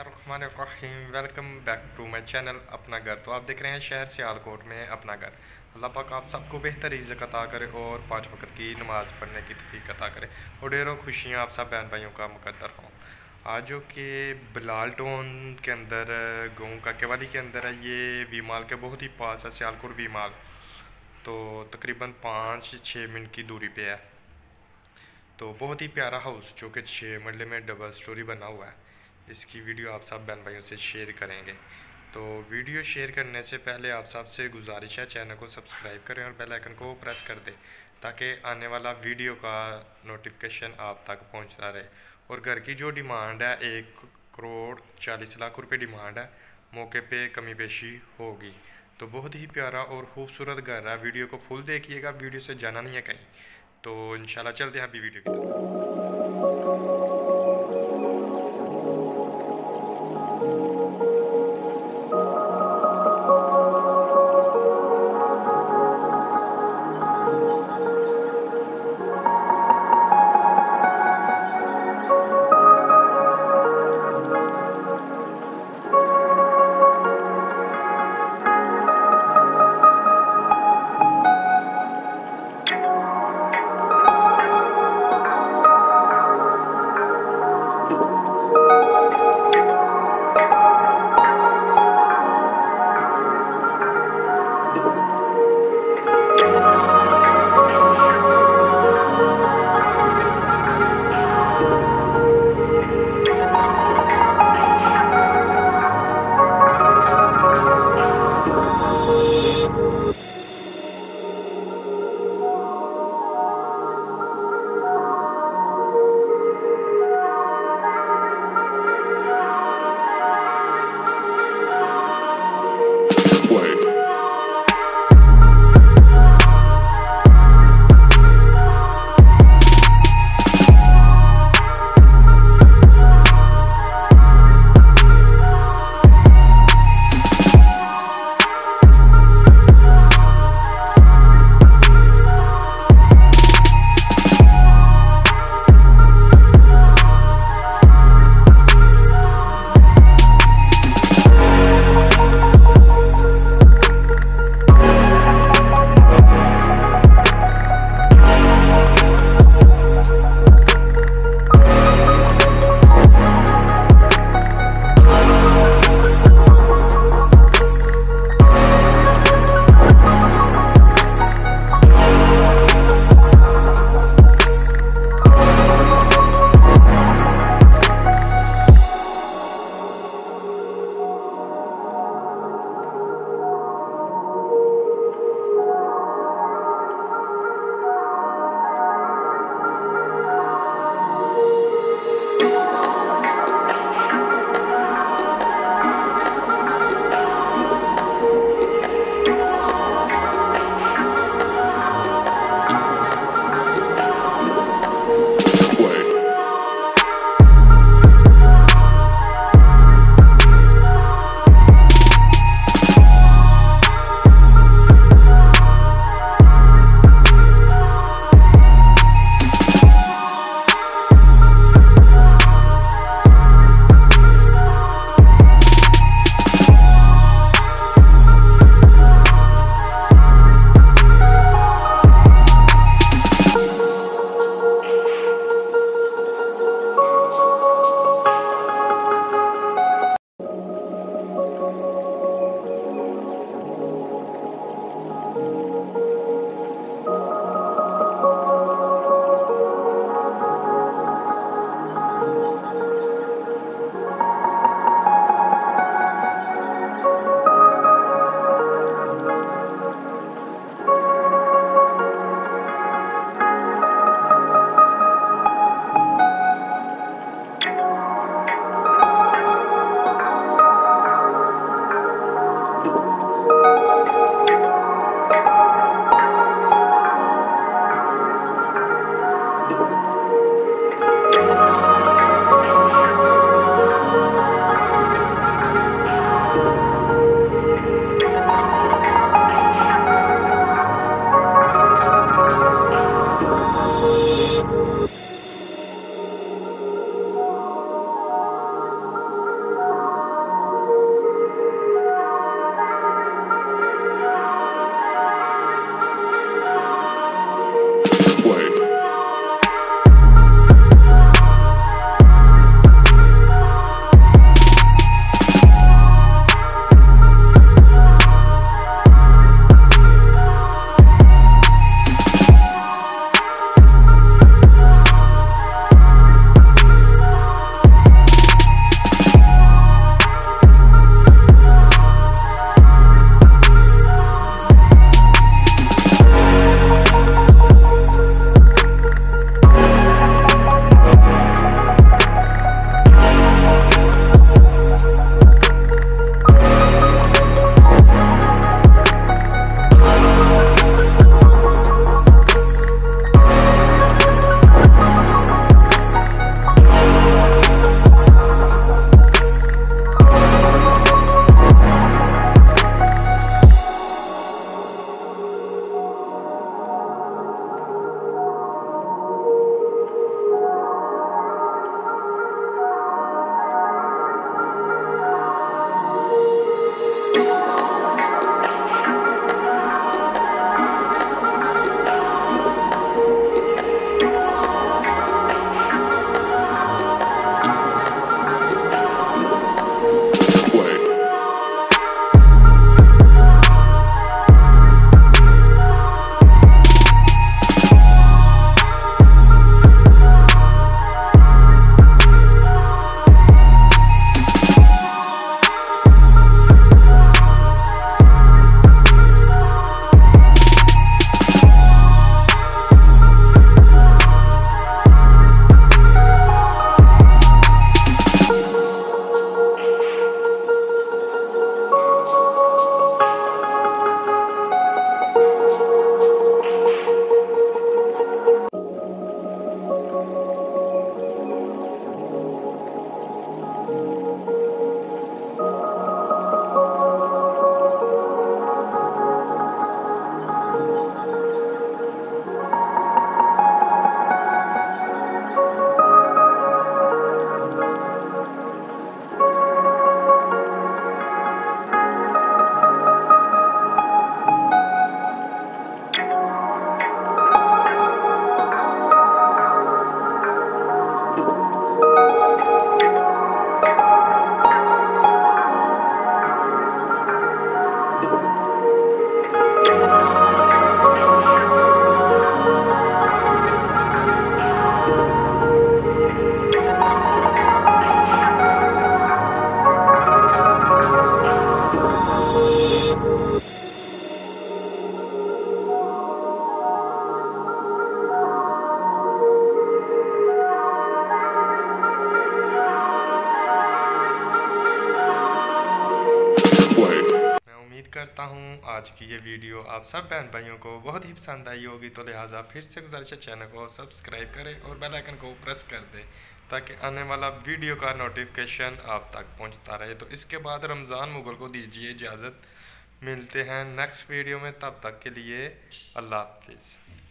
बिस्मिल्लाहिर्रहमानिर्रहीम। Welcome back to my channel अपना घर। तो आप देख रहे हैं शहर सियालकोट में अपना घर। अल्लाह पाक आप सबको बेहतर रिज़्क़ अता करे और 5 वक्त की नमाज़ पढ़ने की तौफीक अता करे और ढेरों खुशियाँ आप सब बहन भाइयों का मुकद्दर हों। आज जो कि बिलाल टाउन के अंदर गाँव काकेवाली के अंदर है, ये वी माल के बहुत ही पास है, सियालकोट वी माल। तो तकरीबन 5-6 मिनट की दूरी पे है। तो बहुत ही प्यारा हाउस जो कि 6 मरले में डबल स्टोरी बना हुआ है। इसकी वीडियो आप सब बहन भाइयों से शेयर करेंगे। तो वीडियो शेयर करने से पहले आप सब से गुजारिश है, चैनल को सब्सक्राइब करें और बेल आइकन को प्रेस कर दें ताकि आने वाला वीडियो का नोटिफिकेशन आप तक पहुंचता रहे। और घर की जो डिमांड है 1,40,00,000 रुपये डिमांड है, मौके पे कमी पेशी होगी। तो बहुत ही प्यारा और ख़ूबसूरत घर है। वीडियो को फुल देखिएगा, वीडियो से जाना नहीं है कहीं। तो इंशाल्लाह चलते हैं अभी वीडियो की तरफ। करता हूँ आज की ये वीडियो आप सब बहन भाइयों को बहुत ही पसंद आई होगी, तो लिहाजा फिर से गुजारिश है चैनल को सब्सक्राइब करें और बेल आइकन को प्रेस कर दें ताकि आने वाला वीडियो का नोटिफिकेशन आप तक पहुँचता रहे। तो इसके बाद रमज़ान मुगल को दीजिए इजाज़त, मिलते हैं नेक्स्ट वीडियो में, तब तक के लिए अल्लाह हाफिज़।